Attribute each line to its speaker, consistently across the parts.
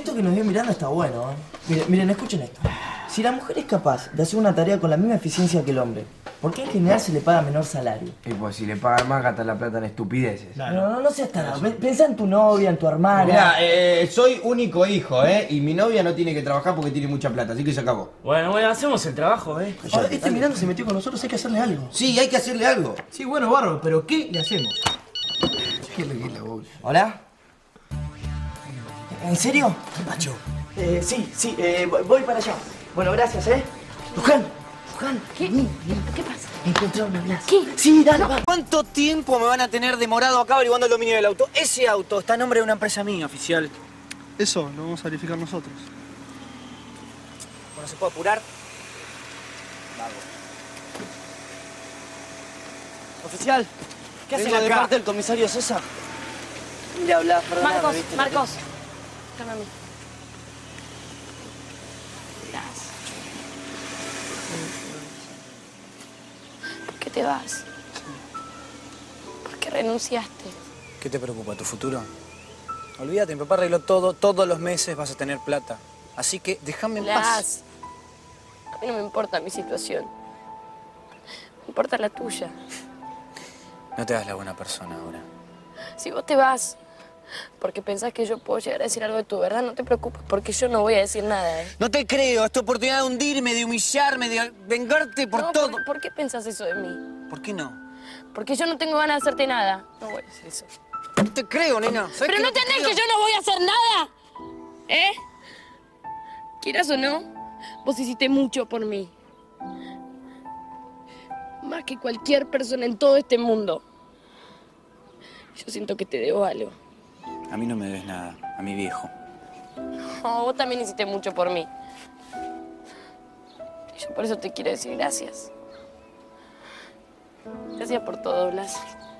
Speaker 1: esto que nos viene mirando está bueno, ¿eh? Miren, escuchen esto. Si la mujer es capaz de hacer una tarea con la misma eficiencia que el hombre, ¿por qué en general se le paga menor salario?
Speaker 2: Y pues si le pagan más, gastan la plata en estupideces.
Speaker 1: Claro. No seas tarado. Pensá en tu novia, en tu hermana.
Speaker 2: Mirá, soy único hijo, y mi novia no tiene que trabajar porque tiene mucha plata, así que se acabó.
Speaker 3: Bueno, hacemos el trabajo,
Speaker 1: Ahora, este mirando se metió con nosotros, hay que hacerle algo.
Speaker 2: Sí, hay que hacerle algo.
Speaker 4: Sí, bueno, bárbaro, pero ¿qué le hacemos? ¿Qué le la voz?
Speaker 1: ¿Hola? ¿En serio?
Speaker 4: Macho.
Speaker 1: Sí, voy para allá. Bueno, gracias, Luján,
Speaker 5: ¿Qué? ¿Qué pasa?
Speaker 1: encontraron a Blas.
Speaker 5: ¿Qué?
Speaker 1: Sí, dale, va.
Speaker 6: ¿Cuánto tiempo me van a tener demorado acá averiguando el dominio del auto? Ese auto está a nombre de una empresa mía, oficial.
Speaker 4: Eso lo vamos a verificar nosotros.
Speaker 6: Bueno, ¿se puede apurar? Oficial, ¿qué hacen acá? De parte del comisario César. Mira, Blas, perdóname,
Speaker 5: Marcos. Déjame a mí. ¿Por qué te vas? ¿Por qué renunciaste?
Speaker 6: ¿Qué te preocupa, tu futuro? Olvídate, mi papá arregló todo, todos los meses vas a tener plata. Así que déjame en paz.
Speaker 5: A mí no me importa mi situación. Me importa la tuya.
Speaker 6: No te hagas la buena persona ahora.
Speaker 5: Si vos te vas porque pensás que yo puedo llegar a decir algo de tu verdad, no te preocupes, porque yo no voy a decir nada,
Speaker 6: No te creo, es tu oportunidad de hundirme, de humillarme, de vengarte por todo.
Speaker 5: ¿Por qué pensás eso de mí?
Speaker 6: ¿Por qué no?
Speaker 5: Porque yo no tengo ganas de hacerte nada. No voy a hacer eso.
Speaker 6: No te creo, nena.
Speaker 5: ¿Pero no entendés que yo no voy a hacer nada? Quieras o no, vos hiciste mucho por mí. Más que cualquier persona en todo este mundo. Yo siento que te debo algo.
Speaker 6: A mí no me debes nada, a mi viejo.
Speaker 5: No, vos también hiciste mucho por mí. Y yo por eso te quiero decir gracias. Gracias por todo, Blas.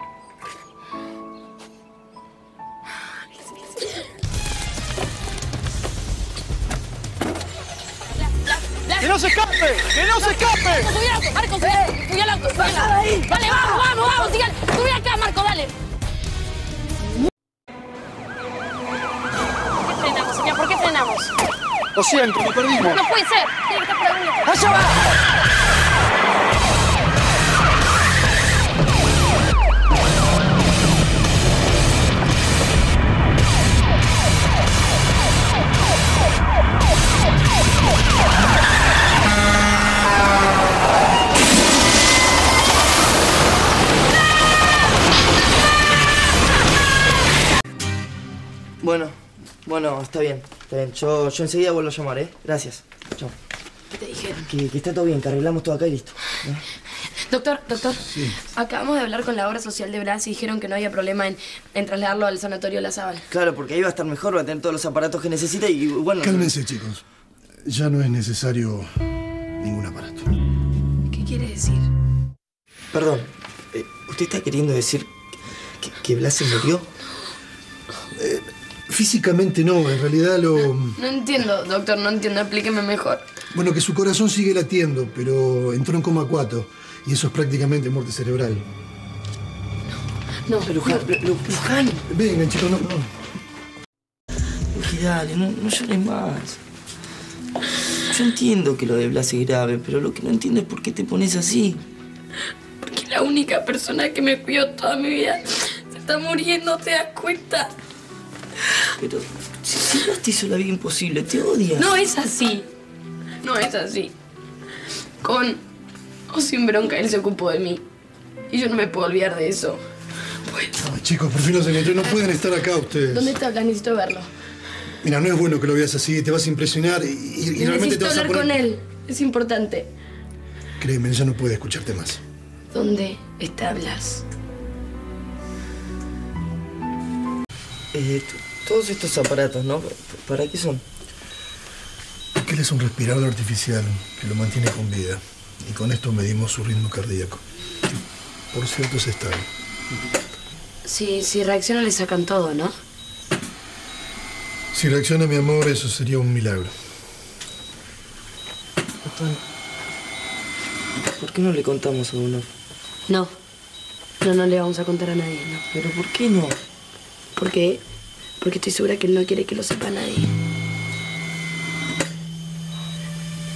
Speaker 4: ¡Que no se escape! ¡Que no se escape!
Speaker 5: ¡Subí al auto, Marcos! ¡Subí al auto! ¡Bajá de ahí! ¡Dale, vamos! Sigan. ¡Subí acá, Marco, dale! ¿Por qué frenamos, señor? ¿Por qué frenamos?
Speaker 4: Lo siento, me perdimos.
Speaker 5: No puede ser. Tiene que estar por algún lado.
Speaker 6: ¡Allá va!
Speaker 1: Bueno, está bien. Yo enseguida vuelvo a llamar, Gracias. Chao.
Speaker 5: ¿Qué te dijeron?
Speaker 1: Que está todo bien, que arreglamos todo acá y listo.
Speaker 5: Doctor, sí. Acabamos de hablar con la obra social de Blas y dijeron que no había problema en trasladarlo al sanatorio La Zabal.
Speaker 1: Claro, porque ahí va a estar mejor, va a tener todos los aparatos que necesita y bueno...
Speaker 7: Cálmense, chicos. Ya no es necesario ningún aparato.
Speaker 5: ¿Qué quiere decir?
Speaker 1: Perdón, ¿usted está queriendo decir que Blas se murió?
Speaker 7: Físicamente no, en realidad lo...
Speaker 5: No entiendo, doctor, no entiendo. Explíqueme mejor.
Speaker 7: Bueno, que su corazón sigue latiendo, pero entró en coma acuato. Y eso es prácticamente muerte cerebral.
Speaker 5: No.
Speaker 1: Luján.
Speaker 7: Vengan, chicos, no.
Speaker 1: Dale, no llores más. Yo entiendo que lo de Blas es grave, pero lo que no entiendo es por qué te pones así.
Speaker 5: Porque la única persona que me cuidó toda mi vida se está muriendo, ¿te das cuenta?
Speaker 1: Pero si Blas te hizo la vida imposible, te odias.
Speaker 5: No es así. No es así. Con o sin bronca, él se ocupó de mí. Y yo no me puedo olvidar de eso. Bueno.
Speaker 7: Ay, chicos, por fin los encontré. No pueden estar acá ustedes.
Speaker 5: ¿Dónde está Blas? Necesito verlo.
Speaker 7: Mira, no es bueno que lo veas así. Te vas a impresionar y realmente te vas a poner...
Speaker 5: Necesito hablar con él. Es importante.
Speaker 7: Créeme, ella no puede escucharte más.
Speaker 5: ¿Dónde está Blas?
Speaker 1: Todos estos aparatos, ¿no? ¿Para qué son?
Speaker 7: Que él es un respirador artificial que lo mantiene con vida. Y con esto medimos su ritmo cardíaco. Por cierto, es estable.
Speaker 5: Si reacciona le sacan todo, ¿no?
Speaker 7: Si reacciona, mi amor, eso sería un milagro.
Speaker 1: ¿Por qué no le contamos a uno?
Speaker 5: No. No le vamos a contar a nadie, no.
Speaker 1: ¿Pero por qué no?
Speaker 5: Porque estoy segura que él no quiere que lo sepa nadie.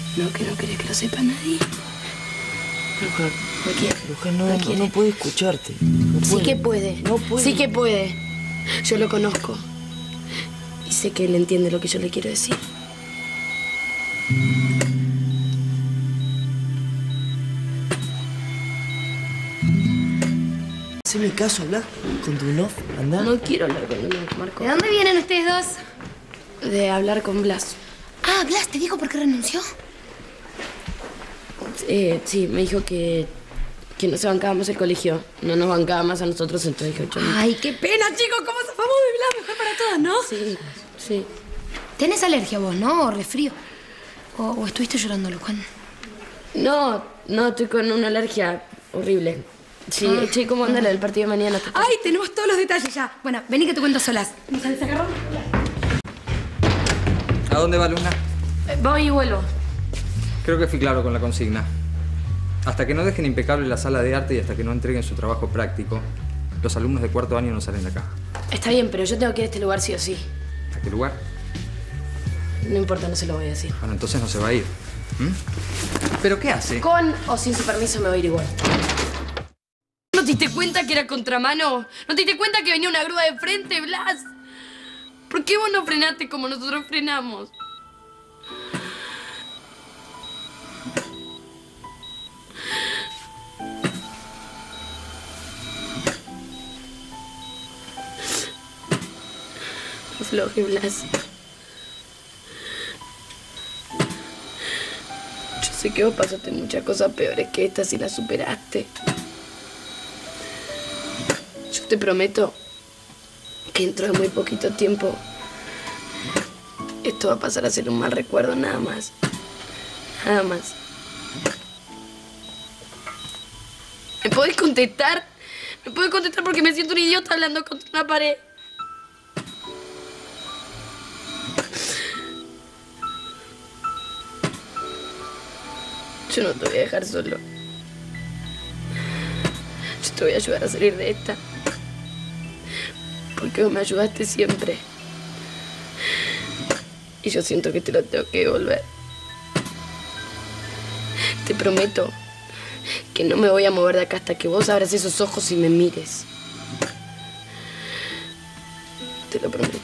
Speaker 5: No, que no querés que lo sepa nadie.
Speaker 1: Bruja,
Speaker 5: No quiere.
Speaker 1: Bruja, no puede escucharte. No
Speaker 5: Sí
Speaker 1: puede.
Speaker 5: que puede.
Speaker 1: No puede.
Speaker 5: Sí que puede. Yo lo conozco. Y sé que él entiende lo que yo le quiero decir.
Speaker 1: Haceme caso, habla con tu no. Andá.
Speaker 5: No quiero hablar con él, Marco.
Speaker 8: ¿De dónde vienen ustedes dos?
Speaker 5: De hablar con Blas.
Speaker 8: Ah, Blas, ¿te dijo por qué renunció?
Speaker 5: Sí, me dijo que no se bancaba más el colegio. No nos bancaba más a nosotros, entonces dijo yo.
Speaker 8: Ay, qué pena, chicos. ¿Cómo zafamos de Blas? Mejor para todas, ¿no?
Speaker 5: Sí, sí.
Speaker 8: ¿Tenés alergia vos, no? ¿O resfrío? ¿O estuviste llorando, Luján?
Speaker 5: No, estoy con una alergia horrible. Sí, che, ¿cómo anda la del partido de mañana?
Speaker 8: Ay, tenemos todos los detalles ya. Bueno, vení que te cuento solas. ¿Vamos al sacarrón?
Speaker 6: ¿A dónde va, Luna?
Speaker 5: Voy y vuelvo.
Speaker 6: Creo que fui claro con la consigna. Hasta que no dejen impecable la sala de arte y hasta que no entreguen su trabajo práctico, los alumnos de cuarto año no salen de acá.
Speaker 5: Está bien, pero yo tengo que ir a este lugar sí o sí.
Speaker 6: ¿A qué lugar?
Speaker 5: No importa, no se lo voy a decir.
Speaker 6: Bueno, entonces no se va a ir. ¿Mm? ¿Pero qué hace?
Speaker 5: Con o sin su permiso me voy a ir igual. ¿No te diste cuenta que era contramano? ¿No te diste cuenta que venía una grúa de frente, Blas? ¿Por qué vos no frenaste como nosotros frenamos? No afloje, Blas. Yo sé que vos pasaste muchas cosas peores que estas y las superaste. Yo te prometo que dentro de muy poquito tiempo esto va a pasar a ser un mal recuerdo, nada más. Nada más. ¿Me podés contestar? ¿Me podés contestar porque me siento un idiota hablando contra una pared? Yo no te voy a dejar solo. Yo te voy a ayudar a salir de esta. Porque vos me ayudaste siempre. Y yo siento que te lo tengo que devolver. Te prometo que no me voy a mover de acá hasta que vos abras esos ojos y me mires. Te lo prometo.